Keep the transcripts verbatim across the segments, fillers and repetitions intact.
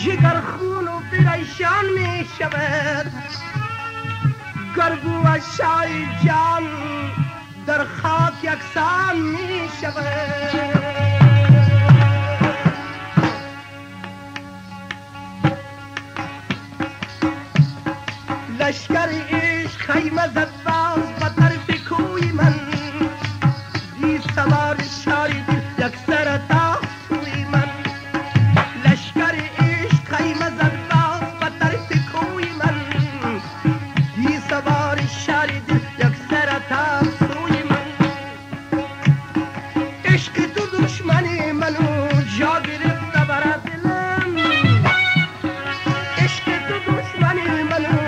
جگر خون و پریشان می شود گربو و شای جان در خاک یکسان می شود لشکر عشق خیمه زد باز به طرف کوی من دی سوار شاری دل یک سر تا سوی من لشکر عشق خیمه زد باز به طرف کوی من دی سوار شاری دل یک سر تا سوی من عشق تو دشمنی منو جا گرفت بر دلم عشق تو دشمنی منو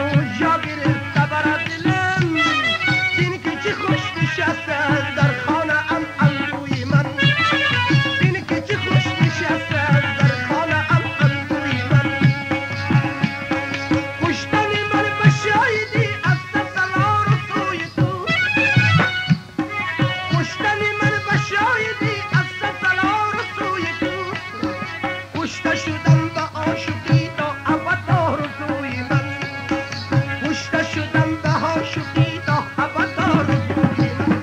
در خانه ام انبوی من این که چه خوش نشسته در خانه ام انبوی من کشتن من به شاهدی از سوار سوی تو کشتن من به شاهدی از سوار سوی تو کشته شدم به عاشقی تا ابد آرزوی من کشته شدم به عاشقی تا ابد آرزوی من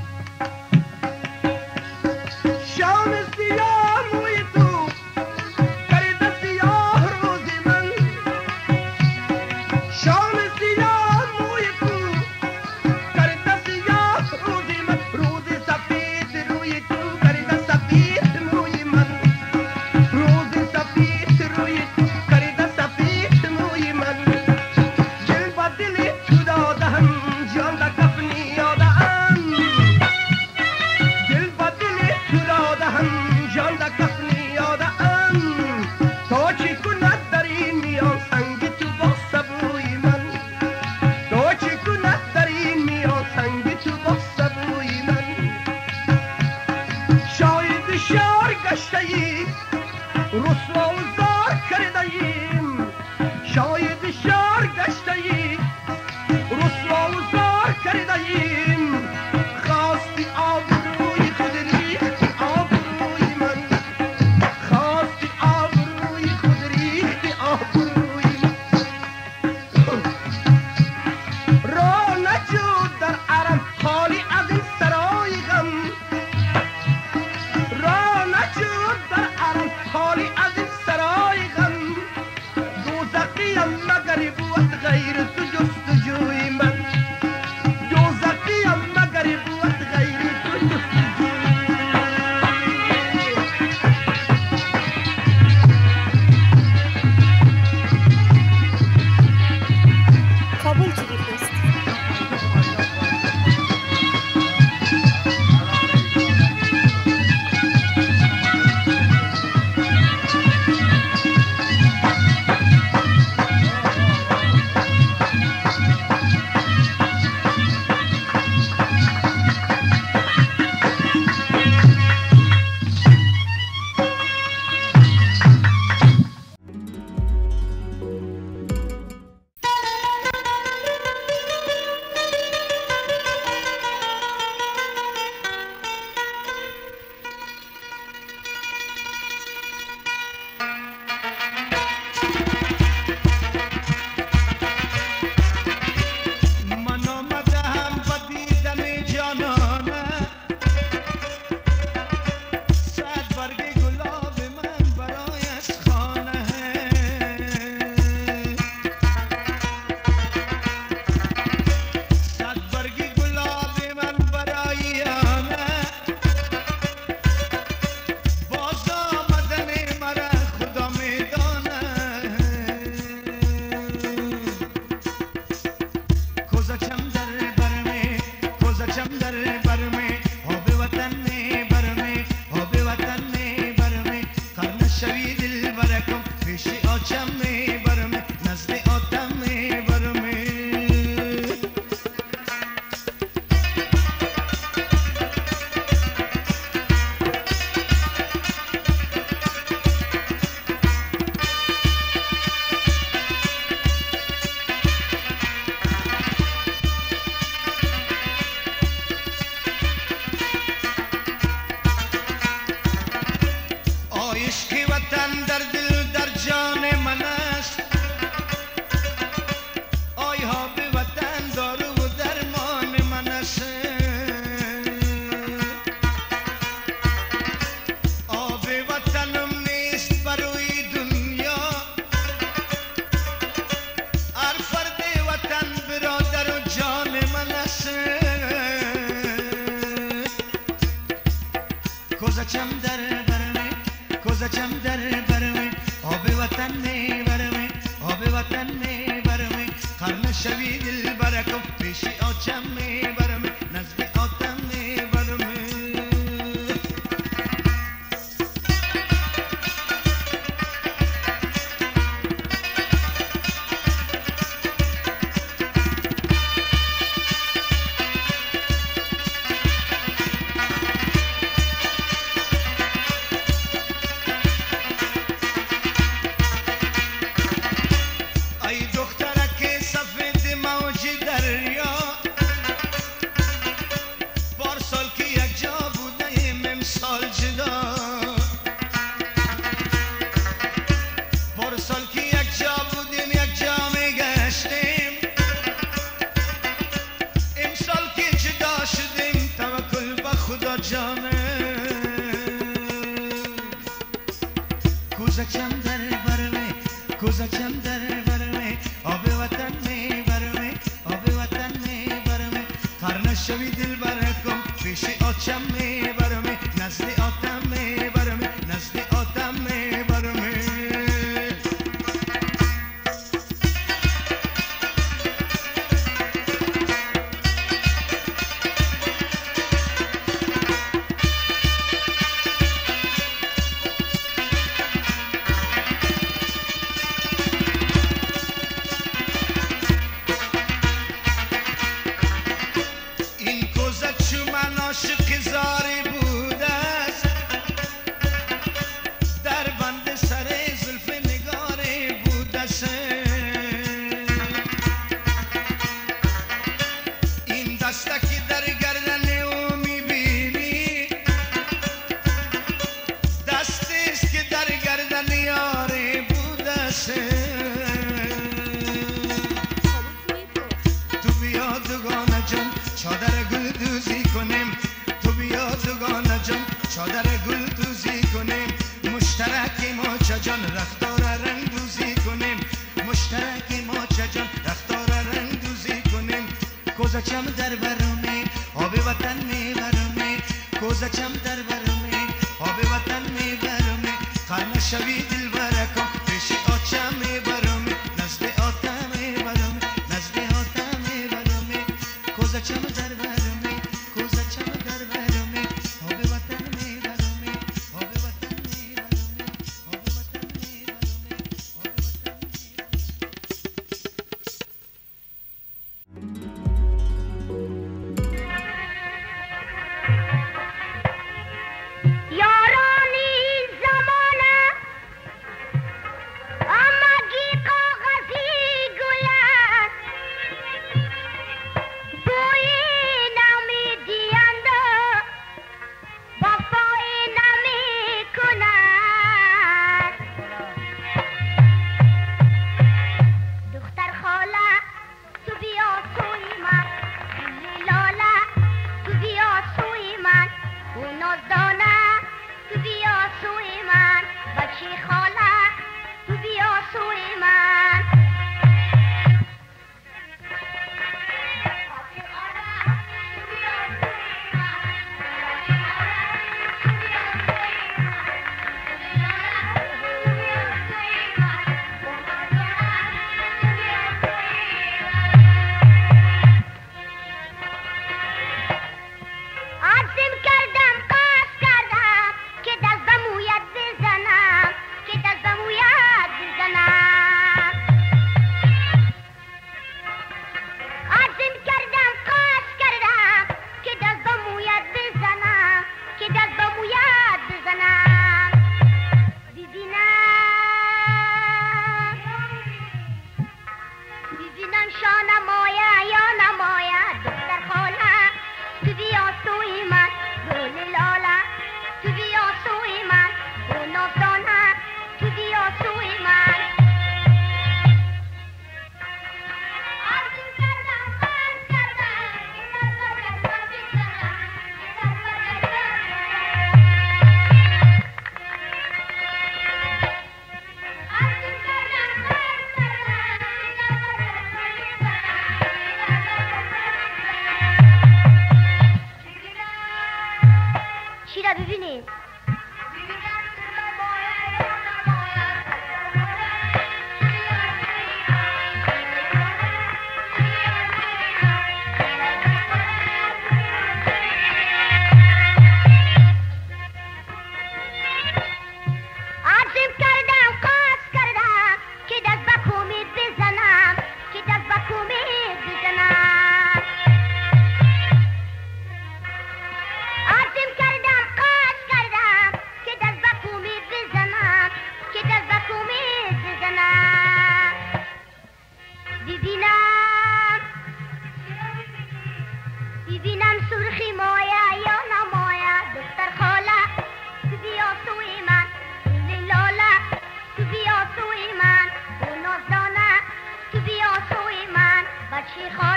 رسوا و زار کردیم شاید شار گشتیم رسوا و زار کردیم خواستی آبروی خود ریختی آبروی من خواستی آبروی خود ریختی آبروی من را نجود در عرم خالی از این سرای غم را نجود در عرم خالی از این سرای غم دوزخیم مگر بود غیر تو جستجوی من دوزخیم مگر بود غیر تو جستجوی کابل تیوی پست شوی دل برکم پیشی آچم میبرم نزد آتم میبرم کوزکم در برمه کوزکم در برمه آب وطن می برمه آب وطن می برمه خر نشوی دل برکم پیش آتشم می برمه نزد آتم می برمه نزد آتم می برمه چادر گل دوزی کنیم تو بیا دوگانه جان چادر گل دوزی کنیم مشترک ما چجان رختار رنگ دوزی کنیم مشترک ما چجان رختار رنگ دوزی کنیم کوزچم در برمی آب وطن می برمی کوزچم در برمی آب وطن می برمی خرم شوی دل برکم پیش آچم می برمی نزد آتم می برمی نزد آتم می برمی کوزچم در برمی کوزچم در برمی آب وطن می برمی آب وطن می برمی آب وطن می برمی آب وطن یارانی زمانه آمگی کاغذی گل است بوی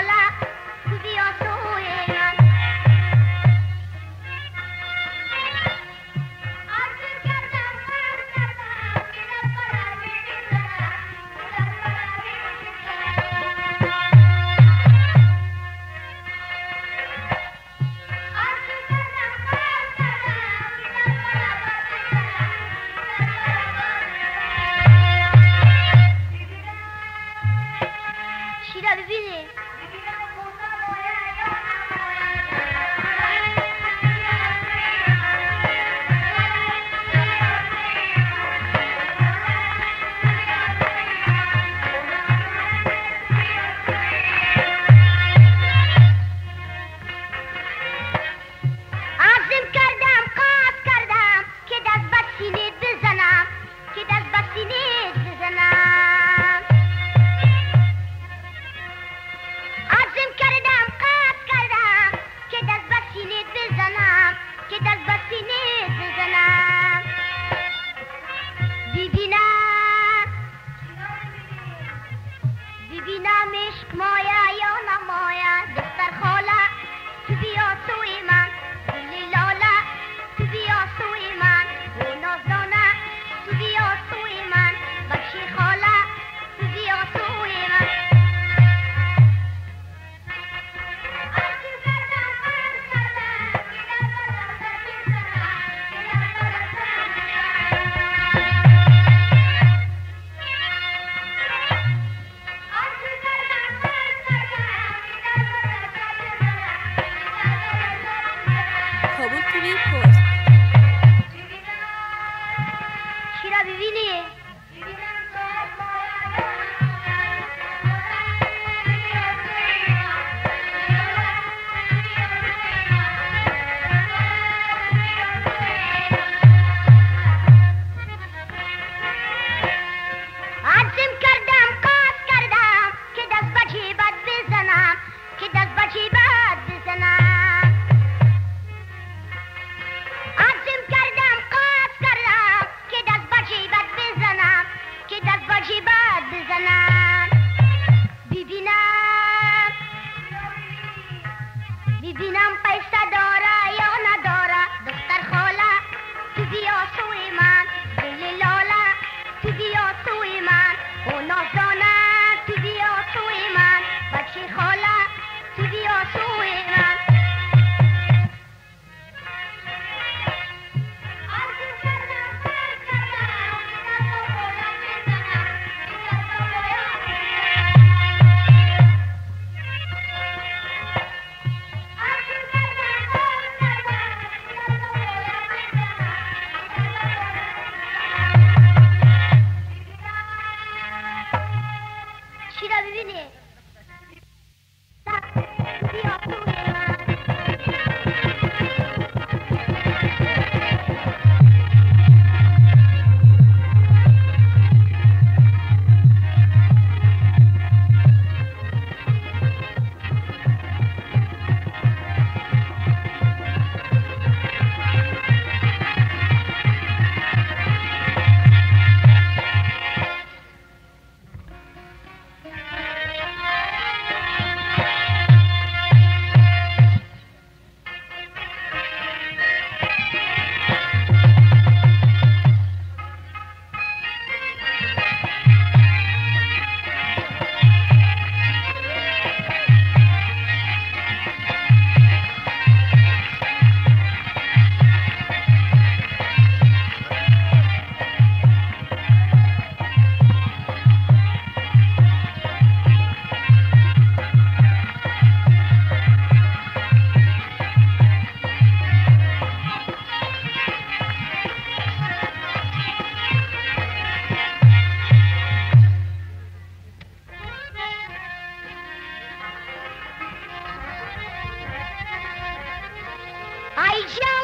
حالا تو بیا سوی من آرزو کردم من کردم که در برم بزنم که در برم بزنم آرزو کردم من کردم که در برم شیرا ببینی عزم کردم قصد کردم که دست به سینه بزنم که دست به سینه بزنم عزم کردم قصد کردم که دست به سینه بزنم که دست به سینه بزنم ببینم ببینم عشق مایه یا نمایه دختر خاله تو بیا سوی من گل لاله تو بیا سوی من و نازدانه تو بیا سوی من بخشی خاله تو بیا سوی من آرزو کردم من کردم که در برم بزنم که در برم آرزو کردم من کردم که در برم کابل تیوی پست. شیرا ببینی عزم کردم قصد کردم که دست به جیبت بزنم که دست به جیبت بزنم عزم کردم قصد کردم که دست به جیبت بزنم که دست به جیبت بزنم ببینم ببینم پیسه داره یا نداره دختر خاله تو بیا سوی من گل لاله تو بیا سوی من و نازدانه تو بیا سوی من بچه خاله تو بیا سوی من آرزو کردم من کردم که در باید بزنم که در باید آرزو کردم من کردم که در باید بزنم شیرا ببینی بیا سوی من I just